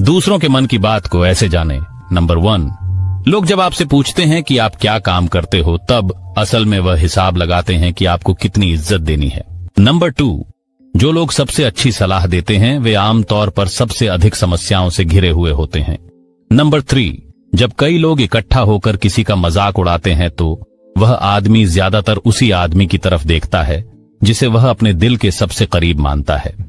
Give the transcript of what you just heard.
दूसरों के मन की बात को ऐसे जाने। नंबर 1, लोग जब आपसे पूछते हैं कि आप क्या काम करते हो, तब असल में वह हिसाब लगाते हैं कि आपको कितनी इज्जत देनी है। नंबर 2, जो लोग सबसे अच्छी सलाह देते हैं वे आमतौर पर सबसे अधिक समस्याओं से घिरे हुए होते हैं। नंबर 3, जब कई लोग इकट्ठा होकर किसी का मजाक उड़ाते हैं तो वह आदमी ज्यादातर उसी आदमी की तरफ देखता है जिसे वह अपने दिल के सबसे करीब मानता है।